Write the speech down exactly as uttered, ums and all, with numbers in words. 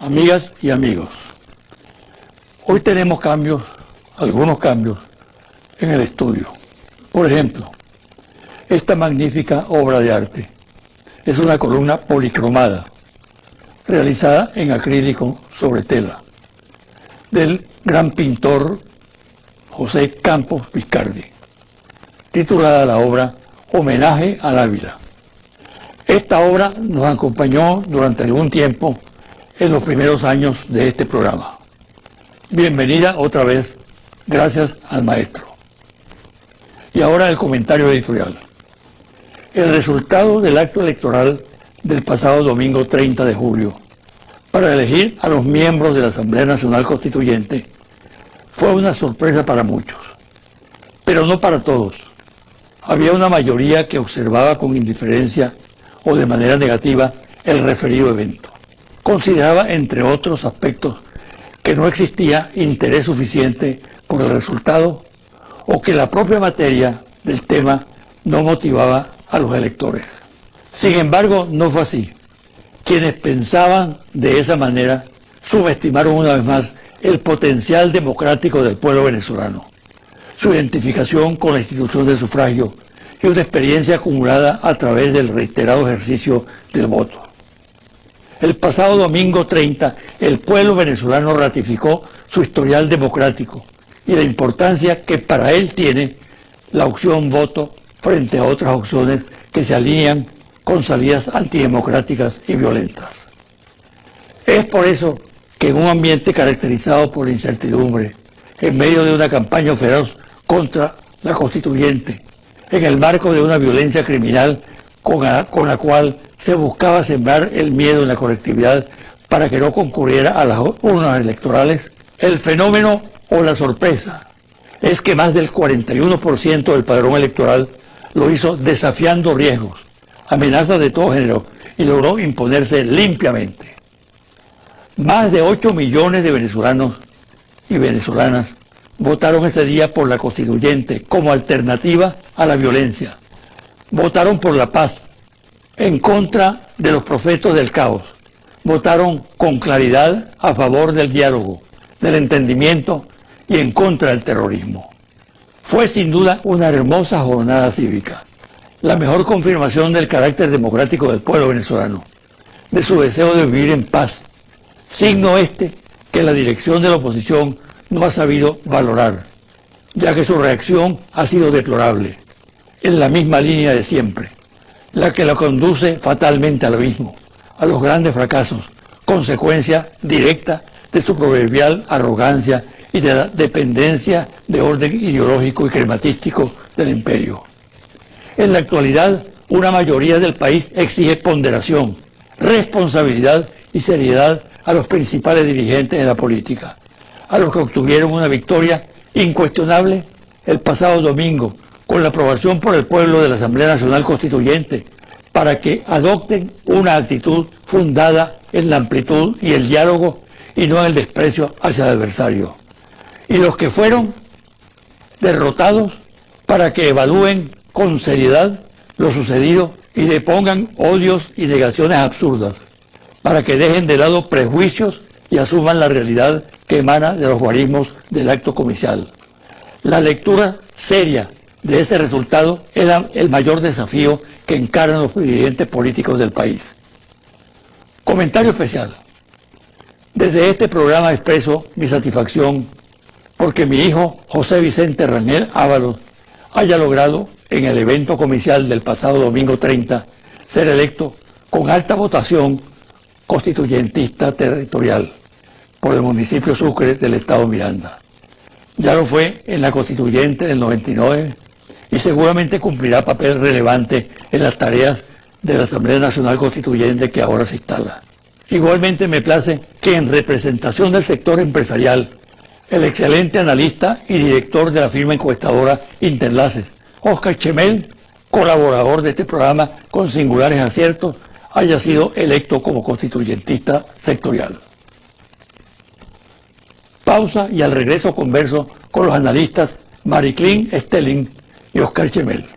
Amigas y amigos, hoy tenemos cambios, algunos cambios, en el estudio. Por ejemplo, esta magnífica obra de arte es una columna policromada, realizada en acrílico sobre tela, del gran pintor José Campos Biscardi, titulada la obra Homenaje al Ávila. Esta obra nos acompañó durante algún tiempo en los primeros años de este programa. Bienvenida otra vez, gracias al maestro. Y ahora el comentario editorial. El resultado del acto electoral del pasado domingo treinta de julio para elegir a los miembros de la Asamblea Nacional Constituyente fue una sorpresa para muchos, pero no para todos. Había una mayoría que observaba con indiferencia o de manera negativa el referido evento. Consideraba, entre otros aspectos, que no existía interés suficiente por el resultado o que la propia materia del tema no motivaba a los electores. Sin embargo, no fue así. Quienes pensaban de esa manera subestimaron una vez más el potencial democrático del pueblo venezolano, su identificación con la institución del sufragio y una experiencia acumulada a través del reiterado ejercicio del voto. El pasado domingo treinta, el pueblo venezolano ratificó su historial democrático y la importancia que para él tiene la opción voto frente a otras opciones que se alinean con salidas antidemocráticas y violentas. Es por eso que en un ambiente caracterizado por la incertidumbre, en medio de una campaña feroz contra la constituyente, en el marco de una violencia criminal con la, con la cual se buscaba sembrar el miedo en la colectividad para que no concurriera a las urnas electorales, el fenómeno o la sorpresa es que más del cuarenta y uno por ciento del padrón electoral lo hizo desafiando riesgos, amenazas de todo género, y logró imponerse limpiamente. Más de ocho millones de venezolanos y venezolanas votaron ese día por la constituyente como alternativa a la violencia. Votaron por la paz, en contra de los profetas del caos. Votaron con claridad a favor del diálogo, del entendimiento y en contra del terrorismo. Fue sin duda una hermosa jornada cívica, la mejor confirmación del carácter democrático del pueblo venezolano, de su deseo de vivir en paz, signo este que la dirección de la oposición no ha sabido valorar, ya que su reacción ha sido deplorable, en la misma línea de siempre, la que la conduce fatalmente al abismo, a los grandes fracasos, consecuencia directa de su proverbial arrogancia y de la dependencia de orden ideológico y crematístico del imperio. En la actualidad, una mayoría del país exige ponderación, responsabilidad y seriedad a los principales dirigentes de la política, a los que obtuvieron una victoria incuestionable el pasado domingo con la aprobación por el pueblo de la Asamblea Nacional Constituyente para que adopten una actitud fundada en la amplitud y el diálogo y no en el desprecio hacia el adversario. Y los que fueron derrotados para que evalúen con seriedad lo sucedido y depongan odios y negaciones absurdas, para que dejen de lado prejuicios y asuman la realidad que emana de los guarismos del acto comicial. La lectura seria de ese resultado era el mayor desafío que encaran los dirigentes políticos del país. Comentario especial. Desde este programa expreso mi satisfacción porque mi hijo José Vicente Rangel Ábalos haya logrado en el evento comicial del pasado domingo treinta ser electo con alta votación constituyentista territorial por el municipio Sucre del estado Miranda. Ya lo fue en la constituyente del noventa y nueve y seguramente cumplirá papel relevante en las tareas de la Asamblea Nacional Constituyente que ahora se instala. Igualmente me place que en representación del sector empresarial, el excelente analista y director de la firma encuestadora Interlaces, Oscar Chemel, colaborador de este programa con singulares aciertos, haya sido electo como constituyentista sectorial. Pausa y al regreso converso con los analistas Mariclín Stelling y Oscar Chemel.